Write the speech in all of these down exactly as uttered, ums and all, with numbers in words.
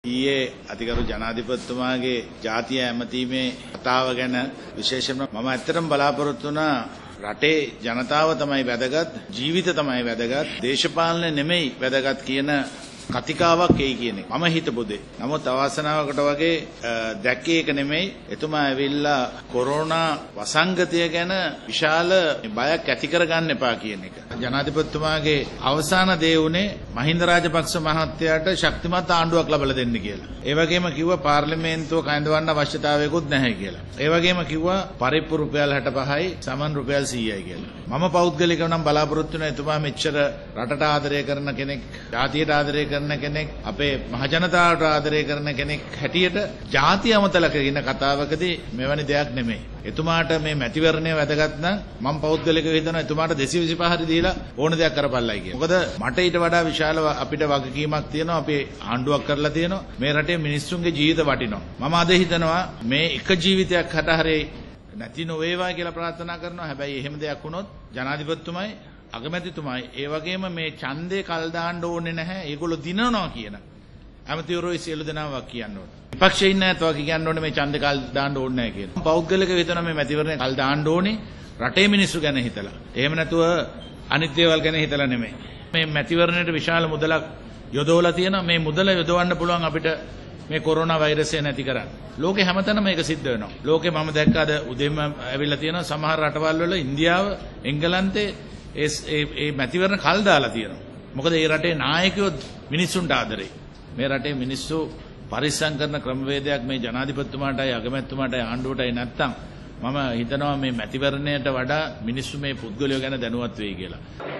ඊයේ අතිගරු ජනාධිපතිතුමාගේ ජාතිය ඇමතීමේ කතාව ගැන විශේෂයෙන්ම මම ඇත්තටම බලාපොරොත්තු වුණා රටේ ජනතාව තමයි වැදගත් ජීවිත තමයි වැදගත් දේශපාලන නෙමෙයි වැදගත් කියන කතිකාවක් එයි කියන එක. මම හිතපු දෙය. නමුත් අවාසනාවකට වගේ දැක්කේ ඒක නෙමෙයි. එතුමා ඇවිල්ලා කොරෝනා වසංගතය ගැන විශාල බයක් ඇති කරගන්න එපා කියන එක. ජනාධිපතිතුමාගේ අවසාන දේ උනේ මහින්ද රාජපක්ෂ මහත්තයාට ශක්තිමත් ආණ්ඩුවක් ලබා දෙන්න කියලා. ඒ වගේම කිව්වා පාර්ලිමේන්තුව කැඳවන්න අවශ්‍යතාවයකුත් නැහැ කියලා. ඒ වගේම කිව්වා පරිප්පු රුපියල් හැටපහයි සමන් රුපියල් සීයයි කියලා. මම පෞද්ගලිකව නම් බලාපොරොත්තු වෙන එතුමා මෙච්චර රටට ආදරය කරන කෙනෙක්, ජාතියට ආදරය කරන කෙනෙක්, අපේ මහජනතාවට ආදරය කරන කෙනෙක් හැටියට ජාතිය අමතලා කියන කතාවකදී මෙවැනි දෙයක් නෙමෙයි. එතුමාට මේ මැතිවරණය වැදගත් නම් මම පෞද්ගලිකව හිතනවා එතුමාට දෙසිය විසිපහ හරි දීලා ඕන දෙයක් කරපල්ලයි කියලා. මොකද මට ඊට වඩා විශාල අපිට වගකීමක් තියෙනවා. අපි ආණ්ඩුවක් කරලා තියෙනවා. මේ රටේ මිනිස්සුන්ගේ ජීවිත වටිනවා. මම අද හිතනවා මේ එක ජීවිතයක් හට හරි නැති නොවේවා කියලා ප්‍රාර්ථනා කරනවා. හැබැයි එහෙම දෙයක් වුණොත් ජනාධිපතිතුමයි අගමැතිතුමයි ඒ වගේම මේ ඡන්දේ කල් දාන්න ඕනේ නැහැ. ඒගොල්ලෝ දිනනවා කියන. ඇමතිවරයෝ සියලු දෙනාම වක් කියන්න ඕනේ. විපක්ෂයේ ඉන්න අයත් වාගේ කියන්න ඕනේ මේ ඡන්දේ කල් දාන්න ඕනේ නැහැ කියන. පෞද්ගලිකව හිතනවා මේ මැතිවරණේ කල් දාන්න ඕනේ රටේ මිනිස්සු ගැන හිතලා. එහෙම නැතුව අනිත් දේවල් ගැන හිතලා නෙමෙයි. මේ මැතිවරණයට විශාල මුදලක් යොදවලා තියෙනවා. මේ මුදල යොදවන්න පුළුවන් අපිට මේ කොරෝනා වෛරසය නැති කරන්න. ලෝකේ හැමතැනම මේක සිද්ධ වෙනවා. ලෝකේ මම දැක්ක අද උදේම ඇවිල්ලා තියෙනවා සමහර රටවල් වල ඉන්දියාව, එංගලන්තේ ඒ ඒ මැතිවරණ කල් දාලා තියෙනවා. මොකද ඒ රටේ නායකයෝ මිනිස්සුන්ට ආදරේ. මේ රටේ මිනිස්සු පරිස්සම් කරන ක්‍රමවේදයක් මේ ජනාධිපතිතුමාටයි අගමැතිතුමාටයි ආණ්ඩුවටයි නැත්තම් මම හිතනවා මේ මැතිවරණයට වඩා මිනිස්සු මේ පුද්ගලයෝ ගැන දැනුවත් වෙයි කියලා.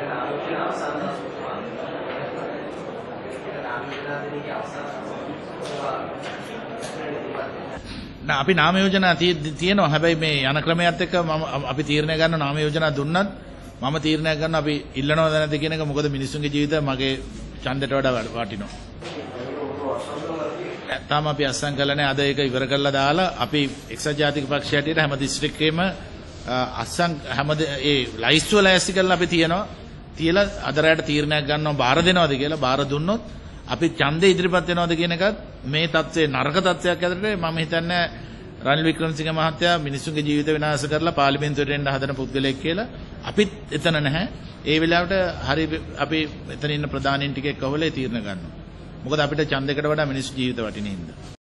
නා අපි නාම යෝජනා තියෙනවා. හැබැයි මේ යන ක්‍රමයත් එක්ක මම අපි තීරණය ගන්න නාම යෝජනා දුන්නත් මම තීරණය කරනවා අපි ඉල්ලනවද නැද්ද කියන එක. මොකද මිනිස්සුන්ගේ ජීවිත මගේ ඡන්දයට වඩා වටිනවා. තාම අපි අස්සම් කළා නෑ. අද ඒක ඉවර කරලා දාලා අපි එක්සත් ජාතික පක්ෂය හැටියට හැම දිස්ත්‍රික්කෙම අස්සම් හැම ඒ ලයිස්තුව ලෑස්ති කරලා අපි තියනවා. තියලා අද රැයට තීරණයක් ගන්නවා බාර දෙනවද කියලා. බාර දුන්නොත් අපි ඡන්දේ ඉදිරිපත් වෙනවද කියන එකත් මේ තත්ත්වයේ නරක තත්ත්වයක් ඇතුළේ මම හිතන්නේ රනිල් වික්‍රමසිංහ මහත්තයා මිනිස්සුන්ගේ ජීවිත විනාශ කරලා පාර්ලිමේන්තුවට එන්න හදන පුද්ගලයෙක් කියලා. අපිත් එතන නැහැ. ඒ වෙලාවට හරි අපි එතන ඉන්න ප්‍රධානීන් ටිකෙක් කවලේ තීරණ ගන්නවා. මොකද අපිට ඡන්දයකට වඩා මිනිස්සු ජීවිත වටින හින්දා.